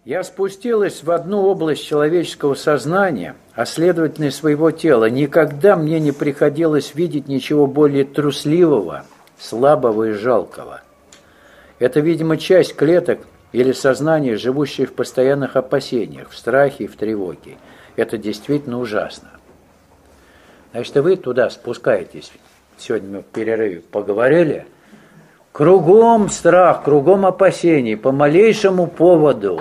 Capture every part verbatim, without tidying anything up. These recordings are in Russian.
Я спустилась в одну область человеческого сознания, а следовательно и своего тела. Никогда мне не приходилось видеть ничего более трусливого, слабого и жалкого. Это, видимо, часть клеток или сознания, живущих в постоянных опасениях, в страхе и в тревоге. Это действительно ужасно. Значит, вы туда спускаетесь. Сегодня мы в перерыве поговорили. Кругом страх, кругом опасений, по малейшему поводу.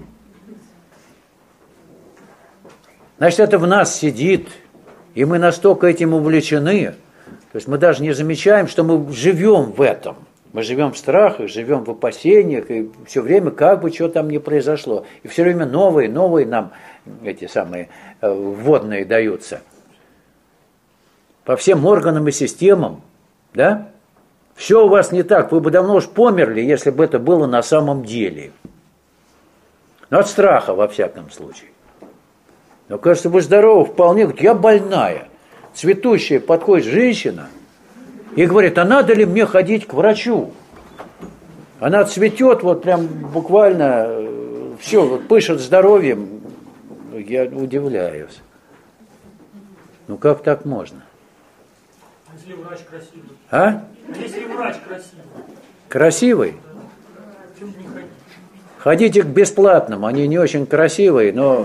Значит, это в нас сидит, и мы настолько этим увлечены, то есть мы даже не замечаем, что мы живем в этом. Мы живем в страхах, живем в опасениях, и все время как бы что там ни произошло. И все время новые, новые нам эти самые э, вводные даются. По всем органам и системам, да? Все у вас не так, вы бы давно уж померли, если бы это было на самом деле. Но от страха, во всяком случае. Но кажется, вы здоровы вполне. Говорит, я больная. Цветущая подходит женщина и говорит, а надо ли мне ходить к врачу? Она цветет, вот прям буквально все, вот пышет здоровьем. Я удивляюсь. Ну как так можно? Если врач красивый. А? Если врач красивый. Красивый? Почему не ходить? Ходите к бесплатным, они не очень красивые, но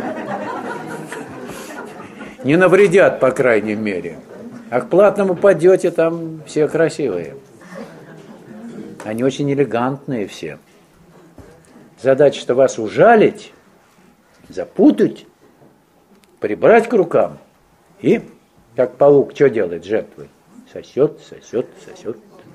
не навредят, по крайней мере. А к платному пойдете, там все красивые. Они очень элегантные все. Задача-то вас ужалить, запутать, прибрать к рукам. И, как паук, что делает жертвой? Сосет, сосет, сосет.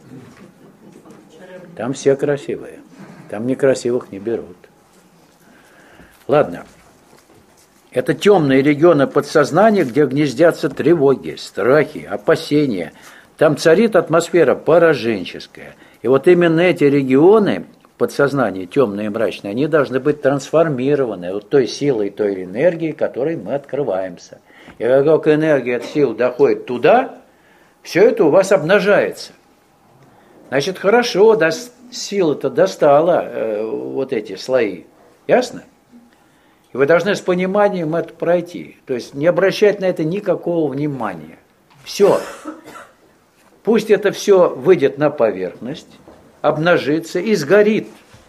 Там все красивые. Там некрасивых не берут. Ладно. Это темные регионы подсознания, где гнездятся тревоги, страхи, опасения. Там царит атмосфера пораженческая. И вот именно эти регионы подсознания, темные и мрачные, они должны быть трансформированы вот той силой, той энергией, которой мы открываемся. И как только энергия от сил доходит туда, все это у вас обнажается. Значит, хорошо, да, сила-то достала э, вот эти слои. Ясно? И вы должны с пониманием это пройти. То есть не обращать на это никакого внимания. Все. Пусть это все выйдет на поверхность, обнажится и сгорит.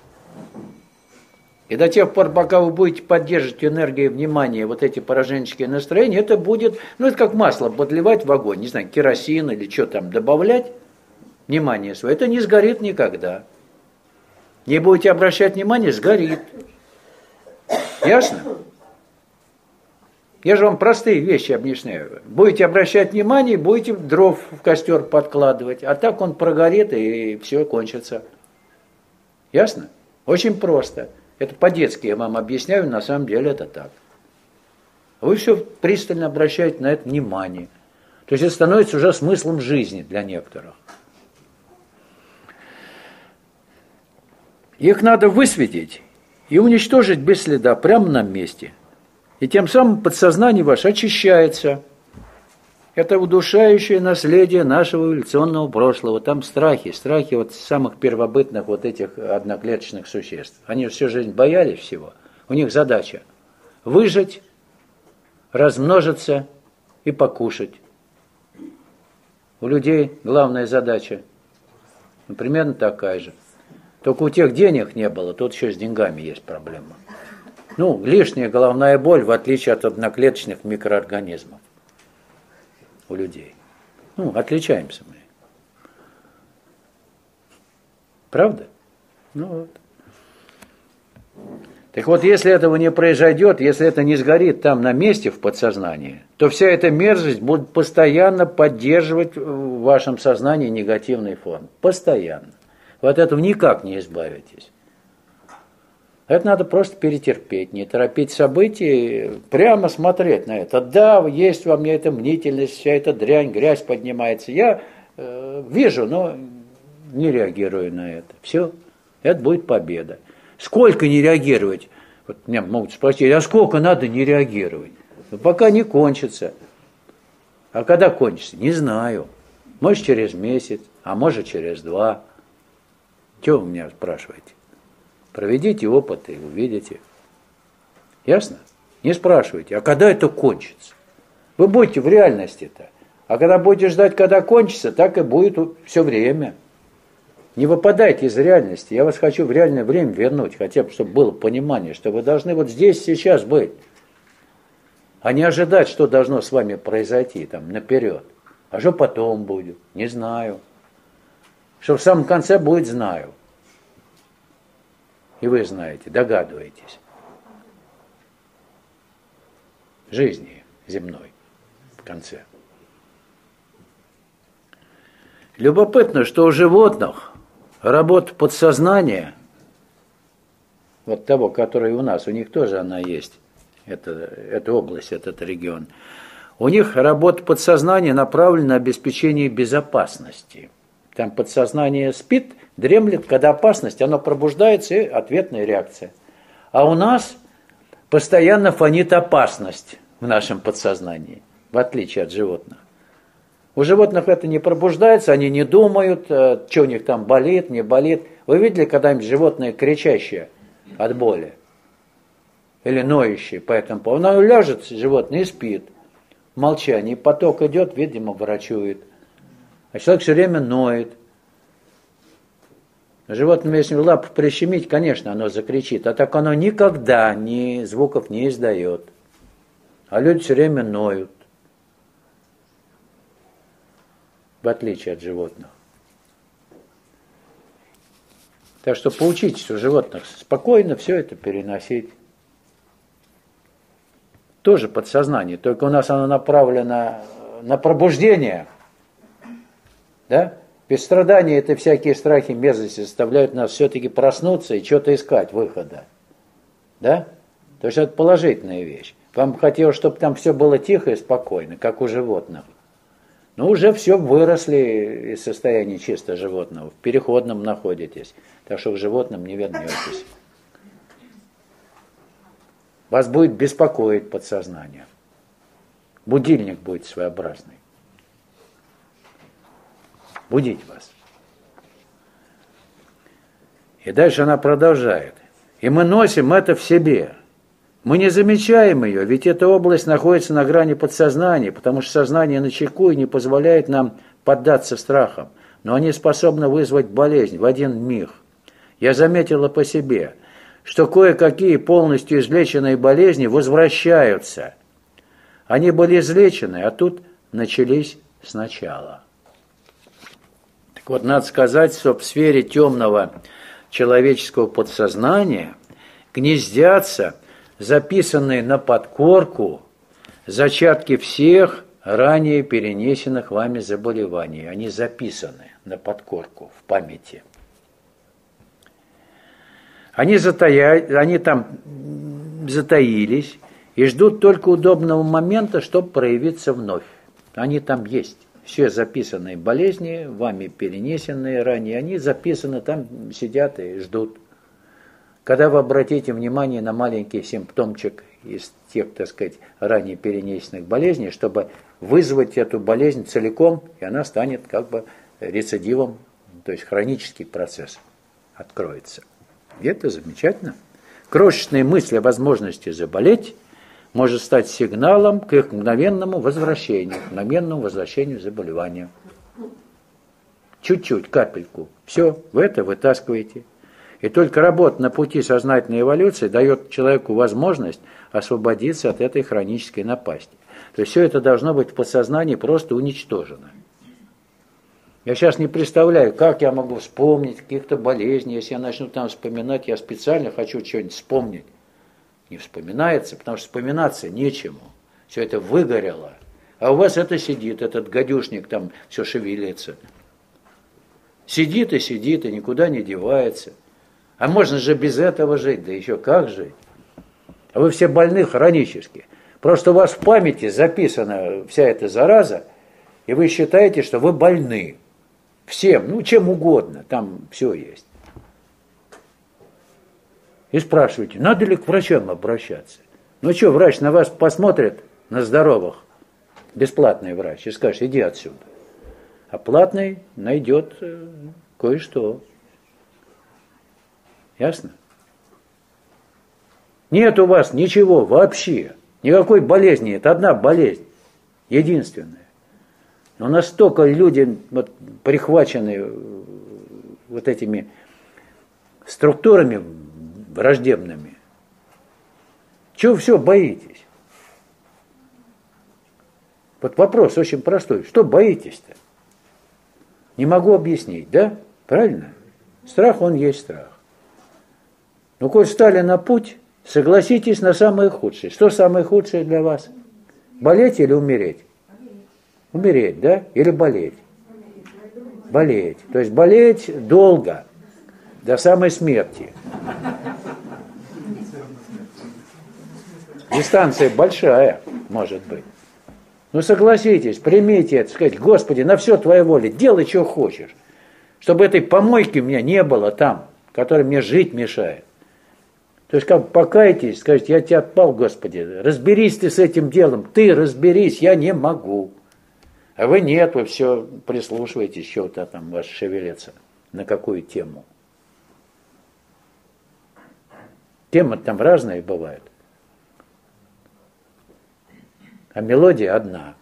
И до тех пор, пока вы будете поддерживать энергией внимания, вот эти пораженческие настроения, это будет, ну это как масло подливать в огонь, не знаю, керосин или что там добавлять, внимание свое, это не сгорит никогда. Не будете обращать внимание, сгорит. Ясно? Я же вам простые вещи объясняю. Будете обращать внимание, будете дров в костер подкладывать, а так он прогорит и все кончится. Ясно? Очень просто. Это по-детски я вам объясняю, на самом деле это так. Вы все пристально обращаете на это внимание. То есть это становится уже смыслом жизни для некоторых. Их надо высветить и уничтожить без следа, прямо на месте. И тем самым подсознание ваше очищается. Это удушающее наследие нашего эволюционного прошлого. Там страхи, страхи вот самых первобытных вот этих одноклеточных существ. Они всю жизнь боялись всего. У них задача выжить, размножиться и покушать. У людей главная задача ну, примерно такая же. Только у тех денег не было, тут еще с деньгами есть проблема. Ну, лишняя головная боль, в отличие от одноклеточных микроорганизмов у людей. Ну, отличаемся мы. Правда? Ну вот. Так вот, если этого не произойдет, если это не сгорит там на месте в подсознании, то вся эта мерзость будет постоянно поддерживать в вашем сознании негативный фон. Постоянно. Вы от этого никак не избавитесь. Это надо просто перетерпеть, не торопить события, прямо смотреть на это. Да, есть во мне эта мнительность, вся эта дрянь, грязь поднимается. Я э, вижу, но не реагирую на это. Все, это будет победа. Сколько не реагировать? Вот меня могут спросить, а сколько надо не реагировать? Ну, пока не кончится. А когда кончится? Не знаю. Может, через месяц, а может, через два. Чего вы меня спрашиваете? Проведите опыты, увидите. Ясно? Не спрашивайте, а когда это кончится? Вы будете в реальности-то. А когда будете ждать, когда кончится, так и будет все время. Не выпадайте из реальности. Я вас хочу в реальное время вернуть, хотя бы, чтобы было понимание, что вы должны вот здесь, сейчас быть. А не ожидать, что должно с вами произойти там наперед. А что потом будет? Не знаю. Что в самом конце будет, знаю. И вы знаете, догадываетесь. Жизни земной в конце. Любопытно, что у животных работа подсознания, вот того, который у нас, у них тоже она есть, это, эта область, этот регион, у них работа подсознания направлена на обеспечение безопасности. Там подсознание спит, дремлет, когда опасность, оно пробуждается, и ответная реакция. А у нас постоянно фонит опасность в нашем подсознании, в отличие от животных. У животных это не пробуждается, они не думают, что у них там болит, не болит. Вы видели когда-нибудь животное кричащее от боли? Или ноющее по этому поводу? Оно ляжет, животное, и спит. В молчании. Поток идет, видимо, врачует. А человек все время ноет. Животное, если лапу прищемить, конечно, оно закричит. А так оно никогда ни звуков не издает. А люди все время ноют. В отличие от животных. Так что поучитесь у животных спокойно все это переносить. Тоже подсознание, только у нас оно направлено на пробуждение. Да? Без страдания это всякие страхи, мерзости заставляют нас все-таки проснуться и что-то искать выхода. Да? То есть это положительная вещь. Вам хотелось, чтобы там все было тихо и спокойно, как у животных. Но уже все выросли из состояния чисто животного. В переходном находитесь. Так что к животным не вернетесь. Вас будет беспокоить подсознание. Будильник будет своеобразный. Будить вас. И дальше она продолжает. И мы носим это в себе. Мы не замечаем ее, ведь эта область находится на грани подсознания, потому что сознание начеку и не позволяет нам поддаться страхам. Но они способны вызвать болезнь в один миг. Я заметила по себе, что кое-какие полностью излеченные болезни возвращаются. Они были излечены, а тут начались сначала. Так вот, надо сказать, что в сфере темного человеческого подсознания гнездятся записанные на подкорку зачатки всех ранее перенесенных вами заболеваний. Они записаны на подкорку в памяти. Они, затая... Они там затаились и ждут только удобного момента, чтобы проявиться вновь. Они там есть. Все записанные болезни, вами перенесенные ранее, они записаны, там сидят и ждут. Когда вы обратите внимание на маленький симптомчик из тех, так сказать, ранее перенесенных болезней, чтобы вызвать эту болезнь целиком, и она станет как бы рецидивом, то есть хронический процесс откроется. И это замечательно. Крошечная мысль о возможности заболеть может стать сигналом к их мгновенному возвращению, к мгновенному возвращению заболевания. Чуть-чуть, капельку. Все, вы это вытаскиваете. И только работа на пути сознательной эволюции дает человеку возможность освободиться от этой хронической напасти. То есть все это должно быть в подсознании просто уничтожено. Я сейчас не представляю, как я могу вспомнить каких-то болезней. Если я начну там вспоминать, я специально хочу что-нибудь вспомнить. Не вспоминается, потому что вспоминаться нечему. Все это выгорело. А у вас это сидит, этот гадюшник там все шевелится. Сидит и сидит, и никуда не девается. А можно же без этого жить, да еще как жить? А вы все больны хронически. Просто у вас в памяти записана вся эта зараза, и вы считаете, что вы больны. Всем, ну чем угодно, там все есть. И спрашиваете, надо ли к врачам обращаться? Ну что, врач на вас посмотрит, на здоровых, бесплатный врач, и скажет, иди отсюда. А платный найдет кое-что. Ясно? Нет у вас ничего вообще, никакой болезни, это одна болезнь, единственная. Но настолько люди вот, прихвачены вот этими структурами враждебными. Чего все боитесь? Вот вопрос очень простой. Что боитесь-то? Не могу объяснить, да? Правильно? Страх, он есть страх. Ну, коль стали на путь, согласитесь на самое худшее. Что самое худшее для вас? Болеть или умереть? Умереть, да? Или болеть? Болеть. То есть болеть долго, до самой смерти. Дистанция большая, может быть. Ну, согласитесь, примите это, сказать, Господи, на все Твоя воля, делай, что хочешь. Чтобы этой помойки у меня не было там, которая мне жить мешает. То есть, как покаетесь, скажете, я тебя отпал, Господи, разберись ты с этим делом, ты разберись, я не могу. А вы нет, вы все прислушиваетесь, что-то там у вас шевелится. На какую тему? Темы там разные бывают. А мелодия одна.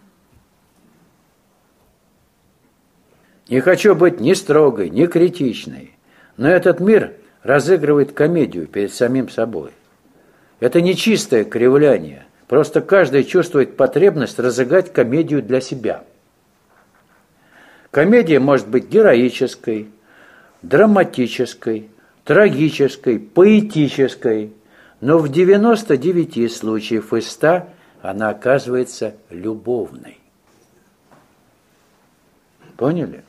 Не хочу быть ни строгой, ни критичной, но этот мир разыгрывает комедию перед самим собой. Это не чистое кривляние, просто каждый чувствует потребность разыграть комедию для себя. Комедия может быть героической, драматической, трагической, поэтической, но в девяноста девяти случаев из ста она оказывается любовной. Поняли?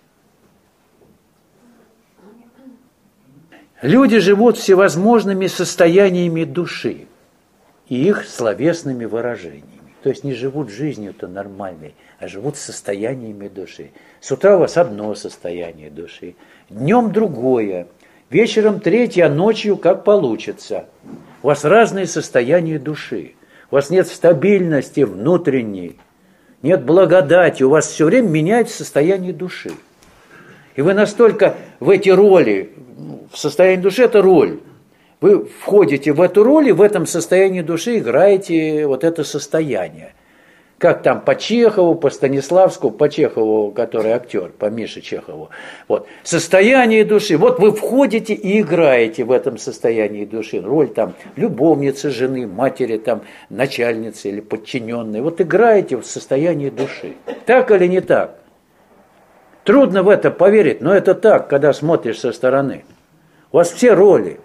Люди живут всевозможными состояниями души и их словесными выражениями. То есть не живут жизнью-то нормальной, а живут состояниями души. С утра у вас одно состояние души, днем другое, вечером третье, а ночью как получится. У вас разные состояния души. У вас нет стабильности внутренней, нет благодати, у вас все время меняется состояние души. И вы настолько в эти роли, в состоянии души это роль, вы входите в эту роль и в этом состоянии души играете вот это состояние. Как там по Чехову, по Станиславскому, по Чехову, который актер, по Мише Чехову. Вот. Состояние души. Вот вы входите и играете в этом состоянии души. Роль там любовницы, жены, матери, там, начальницы или подчиненной. Вот играете в состоянии души. Так или не так? Трудно в это поверить, но это так, когда смотришь со стороны. У вас все роли.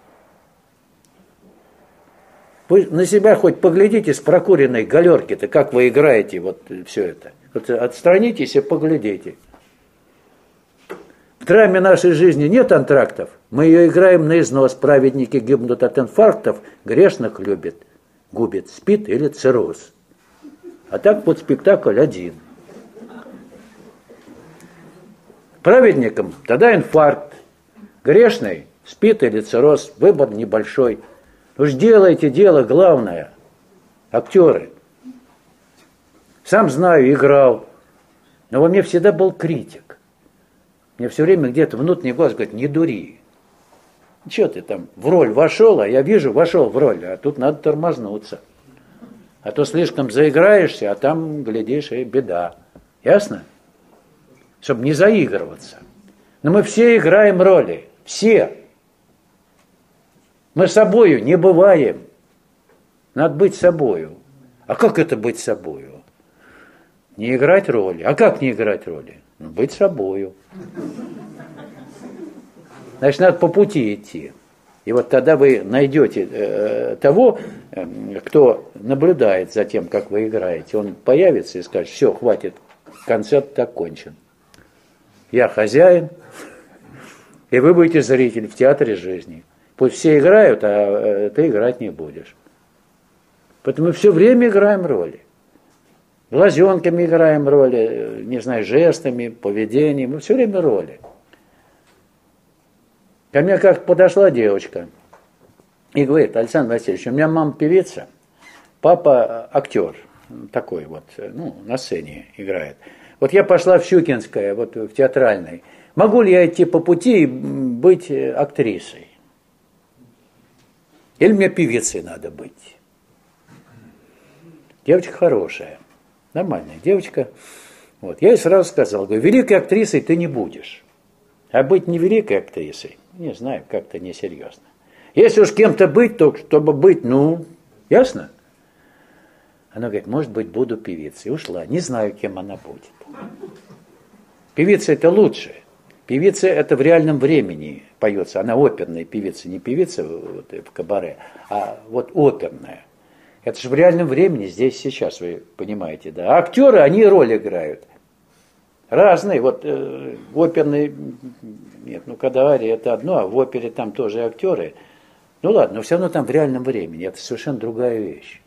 Вы на себя хоть поглядите с прокуренной галерки-то, как вы играете вот все это. Вот отстранитесь и поглядите. В драме нашей жизни нет антрактов. Мы ее играем на износ. Праведники гибнут от инфарктов, грешных любит, губит, спит или цирроз. А так вот спектакль один. Праведникам тогда инфаркт, грешный спит или цирроз, выбор небольшой. Уж делайте дело главное, актеры. Сам знаю, играл, но во мне всегда был критик. Мне все время где-то внутренний голос говорит, не дури. Че ты там в роль вошел, а я вижу, вошел в роль, а тут надо тормознуться. А то слишком заиграешься, а там, глядишь, и беда. Ясно? Чтобы не заигрываться. Но мы все играем роли, все. Мы собою не бываем. Надо быть собою. А как это быть собою? Не играть роли. А как не играть роли? Ну, быть собою. Значит, надо по пути идти. И вот тогда вы найдете э, того, э, кто наблюдает за тем, как вы играете. Он появится и скажет, все, хватит, концерт окончен. Я хозяин, и вы будете зритель в театре жизни. Пусть все играют, а ты играть не будешь. Поэтому мы все время играем роли. Глазенками играем роли, не знаю, жестами, поведением. Мы все время роли. Ко мне как подошла девочка и говорит, Александр Васильевич, у меня мама певица, папа актер. Такой вот, ну, на сцене играет. Вот я пошла в Щукинское, вот в театральной. Могу ли я идти по пути и быть актрисой? Или мне певицей надо быть. Девочка хорошая, нормальная девочка. Вот. Я ей сразу сказал, говорю, великой актрисой ты не будешь. А быть не великой актрисой, не знаю, как-то несерьезно. Если уж кем-то быть, то чтобы быть, ну, ясно? Она говорит, может быть, буду певицей. Ушла, не знаю, кем она будет. Певица это лучше. Певица это в реальном времени поется. Она оперная певица, не певица вот, в кабаре, а вот оперная. Это же в реальном времени, здесь, сейчас, вы понимаете, да. А актеры, они роль играют. Разные, вот э, оперные, нет, ну когда ария это одно, а в опере там тоже актеры. Ну ладно, но все равно там в реальном времени, это совершенно другая вещь.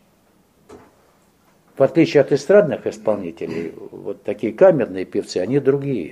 В отличие от эстрадных исполнителей, вот такие камерные певцы, они другие.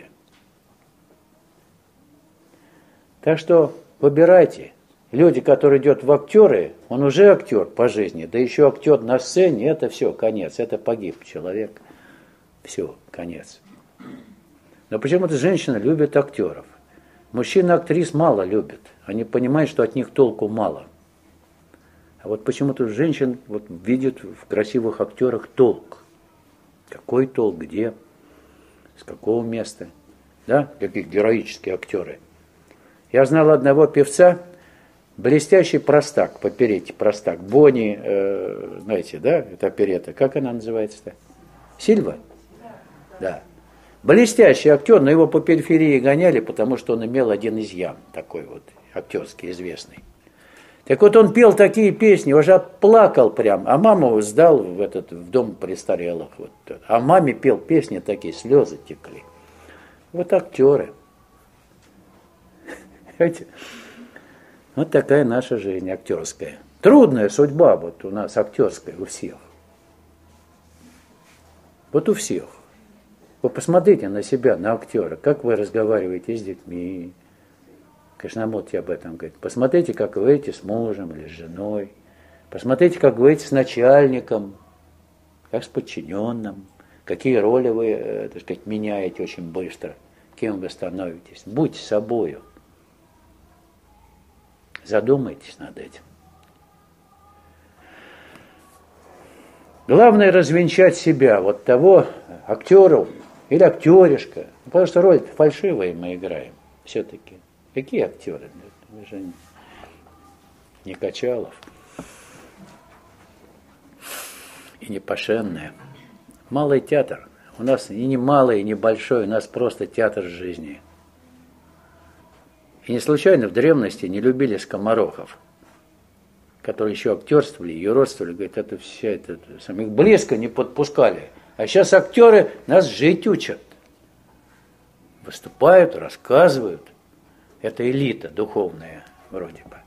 Так что выбирайте. Люди, которые идут в актеры, он уже актер по жизни, да еще актер на сцене, это все, конец, это погиб человек. Все, конец. Но почему-то женщины любят актеров. Мужчины актрис мало любят. Они понимают, что от них толку мало. А вот почему-то женщин вот, видят в красивых актерах толк. Какой толк, где, с какого места. Да, какие героические актеры. Я знал одного певца, блестящий простак, по оперете простак. Бонни, э, знаете, да, это оперета. Как она называется-то? Сильва? Да. Блестящий актер, но его по периферии гоняли, потому что он имел один изъян, такой вот актерский, известный. Так вот он пел такие песни, уже плакал прям, а маму сдал в, этот, в дом престарелых. Вот. А маме пел песни такие, слезы текли. Вот актеры. Вот такая наша жизнь актерская. Трудная судьба вот у нас актерская, у всех. Вот у всех. Вы посмотрите на себя, на актера, как вы разговариваете с детьми. Кришнамурти об этом говорит. Посмотрите, как вы говорите с мужем или с женой. Посмотрите, как вы говорите с начальником, как с подчиненным. Какие роли вы, так сказать, меняете очень быстро. Кем вы становитесь. Будьте собою. Задумайтесь над этим. Главное развенчать себя, вот того актера или актеришка. Потому что роль фальшивая мы играем все-таки. Какие актеры? Мы же не Качалов и не Пашенная. Малый театр. У нас и не малый, и не большой, у нас просто театр жизни. И не случайно в древности не любили скоморохов, которые еще актерствовали, юродствовали, говорят, это все, это, это, их близко не подпускали. А сейчас актеры нас жить учат. Выступают, рассказывают. Это элита духовная, вроде бы.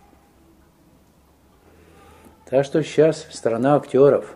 Так что сейчас страна актеров.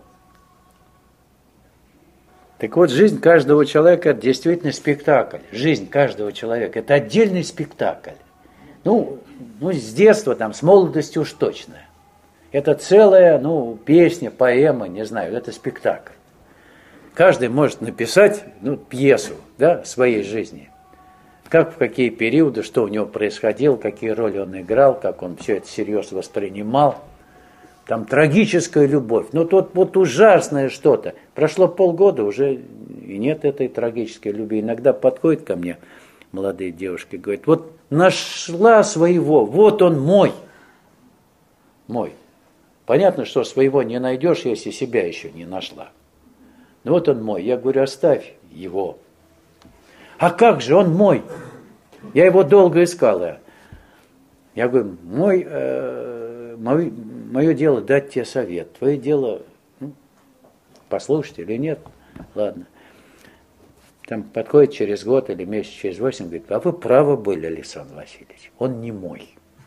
Так вот, жизнь каждого человека – это действительно спектакль. Жизнь каждого человека – это отдельный спектакль. Ну, ну, с детства, там, с молодости уж точно. Это целая, ну, песня, поэма, не знаю, это спектакль. Каждый может написать, ну, пьесу, да, своей жизни. Как, в какие периоды, что у него происходило, какие роли он играл, как он все это серьезно воспринимал. Там трагическая любовь. Ну, тут вот ужасное что-то. Прошло полгода, уже и нет этой трагической любви. Иногда подходят ко мне молодые девушки, говорят, вот нашла своего, вот он мой. Мой. Понятно, что своего не найдешь, если себя еще не нашла. Ну вот он мой. Я говорю, оставь его. А как же, он мой. Я его долго искала. Я говорю, мой, э, мой, мое дело дать тебе совет. Твое дело, ну, послушать или нет. Ладно. Там подходит через год или месяц, через восемь, говорит, а вы правы были, Александр Васильевич. Он не мой.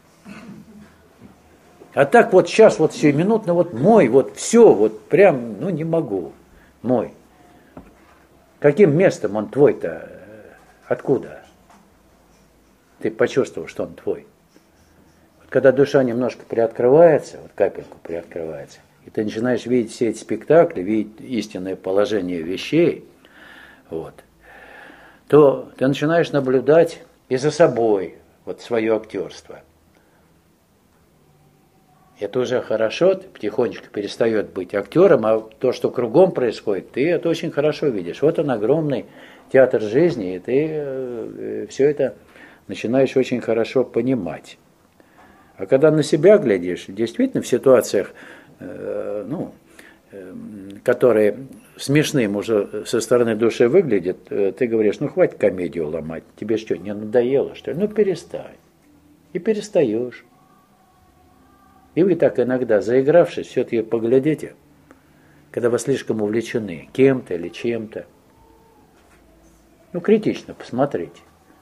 А так вот сейчас, вот сиюминутно, вот мой, вот все, вот прям, ну не могу. Мой. Каким местом он твой-то? Откуда? Ты почувствовал, что он твой. Вот когда душа немножко приоткрывается, вот капельку приоткрывается, и ты начинаешь видеть все эти спектакли, видеть истинное положение вещей, вот, то ты начинаешь наблюдать и за собой вот свое актерство. Это уже хорошо, ты потихонечку перестает быть актером, а то, что кругом происходит, ты это очень хорошо видишь. Вот он огромный театр жизни, и ты э, все это начинаешь очень хорошо понимать. А когда на себя глядишь, действительно в ситуациях, э, ну, э, которые смешным уже со стороны души выглядят, э, ты говоришь, ну хватит комедию ломать, тебе что, не надоело, что ли? Ну перестань. И перестаешь. И вы так иногда, заигравшись, все-таки поглядите, когда вы слишком увлечены кем-то или чем-то. Ну, критично посмотрите.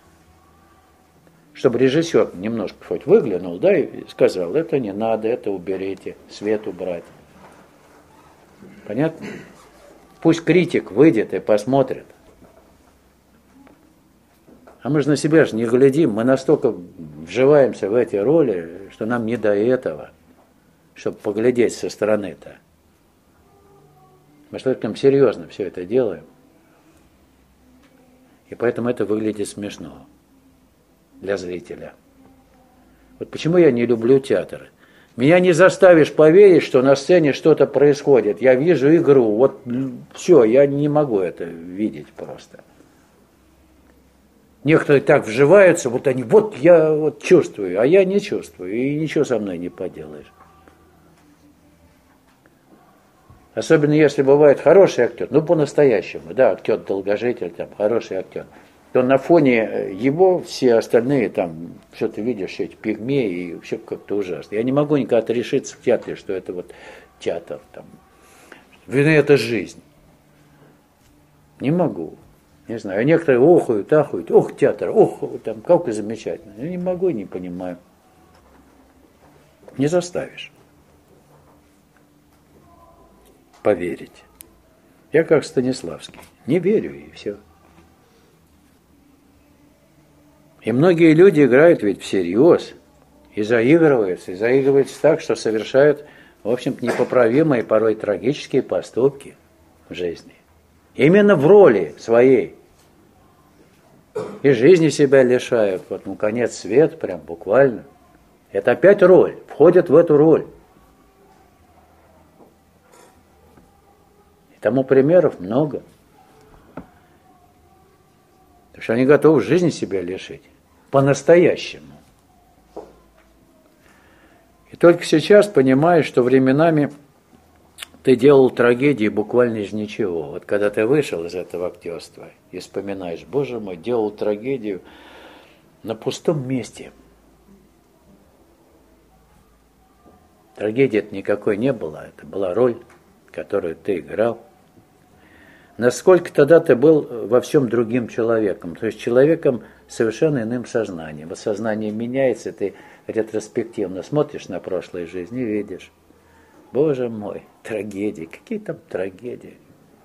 Чтобы режиссер немножко хоть выглянул, да, и сказал, это не надо, это уберите, свет убрать. Понятно? Пусть критик выйдет и посмотрит. А мы же на себя же не глядим, мы настолько вживаемся в эти роли, что нам не до этого, чтобы поглядеть со стороны-то. Мы слишком серьезно все это делаем. И поэтому это выглядит смешно для зрителя. Вот почему я не люблю театр. Меня не заставишь поверить, что на сцене что-то происходит. Я вижу игру. Вот все, я не могу это видеть просто. Некоторые так вживаются, вот они, вот я вот чувствую, а я не чувствую, и ничего со мной не поделаешь. Особенно если бывает хороший актер, ну по-настоящему, да, актер-долгожитель, там, хороший актер, то на фоне его все остальные там, что ты видишь, эти пигмеи, и все как-то ужасно. Я не могу никогда отрешиться в театре, что это вот театр, там, это жизнь. Не могу. Не знаю, а некоторые охают, ахают, ох, театр, ох, там, как и замечательно. Я не могу, не понимаю. Не заставишь поверить. Я как Станиславский. Не верю, и все. И многие люди играют ведь всерьез, и заигрываются, и заигрываются так, что совершают, в общем-то, непоправимые, порой трагические поступки в жизни. Именно в роли своей. И жизни себя лишают. Вот, ну, конец свет, прям буквально. Это опять роль. Входят в эту роль. И тому примеров много. Потому что они готовы жизни себя лишить. По-настоящему. И только сейчас понимаешь, что временами ты делал трагедии буквально из ничего. Вот когда ты вышел из этого актерства и вспоминаешь, боже мой, делал трагедию на пустом месте. Трагедии-то никакой не было, это была роль, которую ты играл. Насколько тогда ты был во всем другим человеком, то есть человеком совершенно иным сознанием. Вот сознание меняется, ты ретроспективно смотришь на прошлую жизнь и видишь. Боже мой, трагедии, какие там трагедии.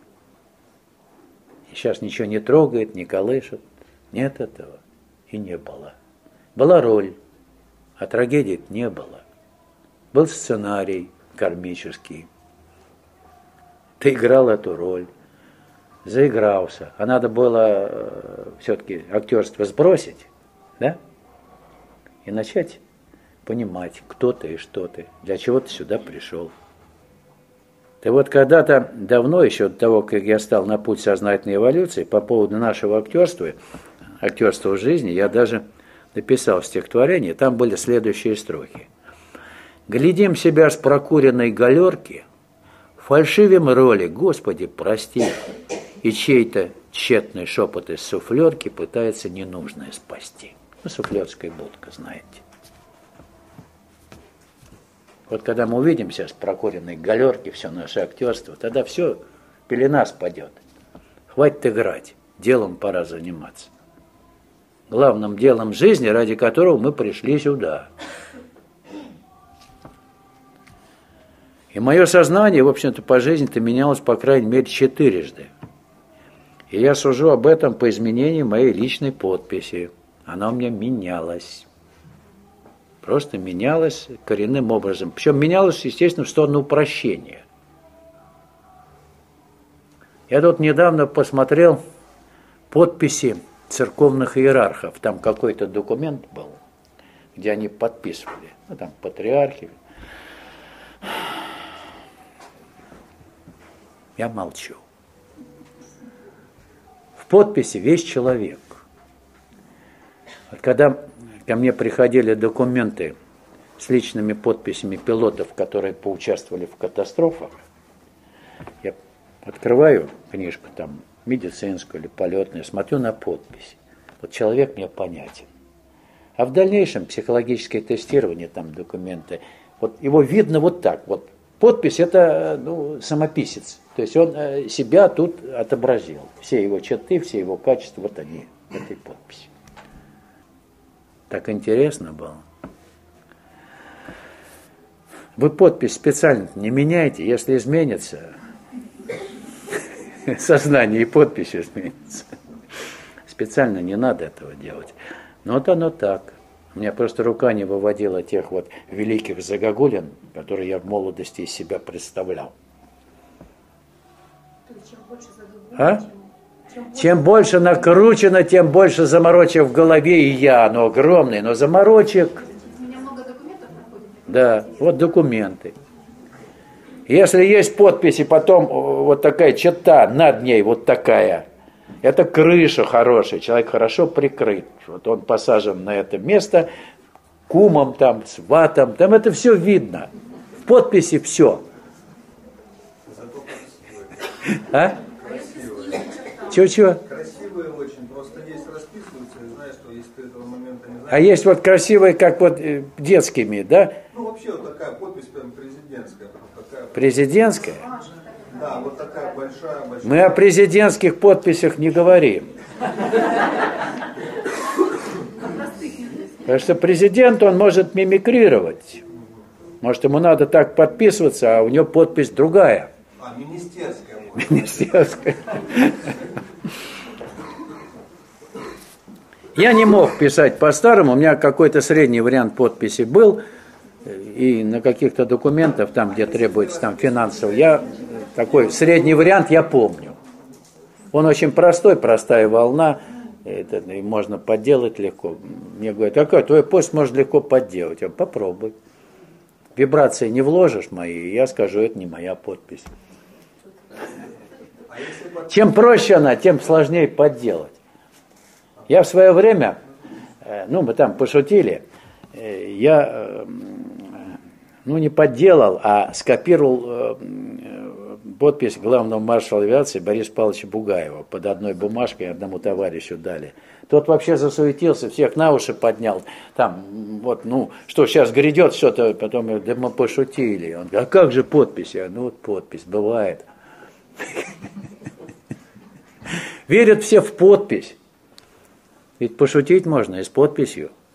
И сейчас ничего не трогает, не колышет. Нет этого. И не было. Была роль, а трагедии не было. Был сценарий кармический. Ты играл эту роль, заигрался. А надо было э, все-таки актерство сбросить, да? И начать понимать, кто ты и что ты, для чего ты сюда пришел. Ты вот когда-то давно, еще до того, как я стал на путь сознательной эволюции, по поводу нашего актерства, актерства в жизни, я даже написал стихотворение, там были следующие строки. «Глядим себя с прокуренной галерки, фальшивим роли, Господи, прости, и чей-то тщетный шепот из суфлерки пытается ненужное спасти». Ну, суфлерская будка, знаете. Вот когда мы увидимся с прокуренной галерки, все наше актерство, тогда все, пелена спадет. Хватит играть, делом пора заниматься. Главным делом жизни, ради которого мы пришли сюда. И мое сознание, в общем-то, по жизни-то менялось, по крайней мере, четырежды. И я сужу об этом по изменению моей личной подписи. Она у меня менялась. Просто менялось коренным образом. Причем менялось, естественно, в сторону упрощения. Я тут недавно посмотрел подписи церковных иерархов. Там какой-то документ был, где они подписывали. Ну, там патриархи. Я молчу. В подписи весь человек. Вот когда ко мне приходили документы с личными подписями пилотов, которые поучаствовали в катастрофах, я открываю книжку там медицинскую или полетную, смотрю на подпись. Вот человек мне понятен. А в дальнейшем психологическое тестирование, там документы, вот его видно вот так. Вот подпись это ну, самописец. То есть он себя тут отобразил. Все его черты, все его качества, вот они в этой подписи. Так интересно было. Вы подпись специально не меняете, если изменится, сознание и подпись изменится. Специально не надо этого делать. Но вот оно так. У меня просто рука не выводила тех вот великих загогулин, которые я в молодости из себя представлял. Чем больше загогулин, а? чем, чем, чем больше накручено, тем больше заморочек в голове, и я, оно огромный, но заморочек. У меня много документов проходит. Да, вот документы. Если есть подпись, и потом вот такая черта над ней, вот такая, это крыша хорошая, человек хорошо прикрыт. Вот он посажен на это место, кумом там, сватом, там это все видно. В подписи все. А? Чего-чего? Красивые очень, просто есть расписываются, и знаешь, что если ты этого момента не знаешь. А есть вот красивые, как вот детскими, да? Ну вообще вот такая подпись прям президентская. Такая. Президентская? Да, вот такая большая, большая. Мы о президентских подписях не говорим. Потому что президент, он может мимикрировать. Может, ему надо так подписываться, а у него подпись другая. А, министерская. Министерская. Я не мог писать по-старому, у меня какой-то средний вариант подписи был, и на каких-то документах, там, где требуется там, финансово, я такой средний вариант я помню. Он очень простой, простая волна, это, и можно подделать легко. Мне говорят, какой твой пост можно легко подделать. Я говорю, попробуй. Вибрации не вложишь мои, я скажу, это не моя подпись. Чем проще она, тем сложнее подделать. Я в свое время, ну мы там пошутили, я, ну не подделал, а скопировал подпись главного маршала авиации Бориса Павловича Бугаева под одной бумажкой одному товарищу дали. Тот вообще засуетился, всех на уши поднял. Там, вот, ну, что сейчас грядет что-то, потом я, да мы пошутили. Он говорит, а как же подпись? Я, ну вот подпись, бывает. Верят все в подпись. Ведь пошутить можно и с подписью.